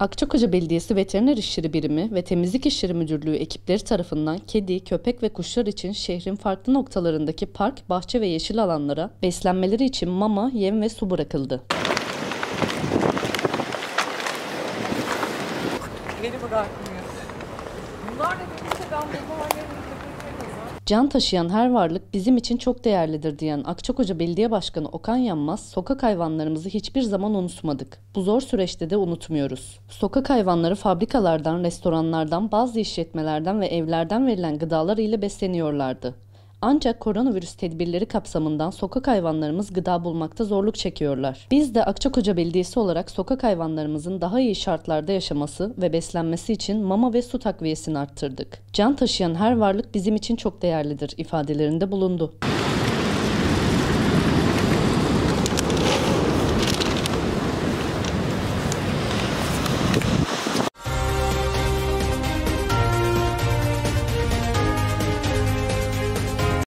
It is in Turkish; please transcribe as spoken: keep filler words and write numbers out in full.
Akçakoca Belediyesi Veteriner İşleri Birimi ve Temizlik İşleri Müdürlüğü ekipleri tarafından kedi, köpek ve kuşlar için şehrin farklı noktalarındaki park, bahçe ve yeşil alanlara beslenmeleri için mama, yem ve su bırakıldı. Beni bırakmıyor. Bunlar da birlikte ben bu mahallenin Can taşıyan her varlık bizim için çok değerlidir diyen Akçakoca Belediye Başkanı Okan Yanmaz, sokak hayvanlarımızı hiçbir zaman unutmadık. Bu zor süreçte de unutmuyoruz. Sokak hayvanları fabrikalardan, restoranlardan, bazı işletmelerden ve evlerden verilen gıdalar ile besleniyorlardı. Ancak koronavirüs tedbirleri kapsamından sokak hayvanlarımız gıda bulmakta zorluk çekiyorlar. Biz de Akçakoca Belediyesi olarak sokak hayvanlarımızın daha iyi şartlarda yaşaması ve beslenmesi için mama ve su takviyesini arttırdık. Can taşıyan her varlık bizim için çok değerlidir ifadelerinde bulundu.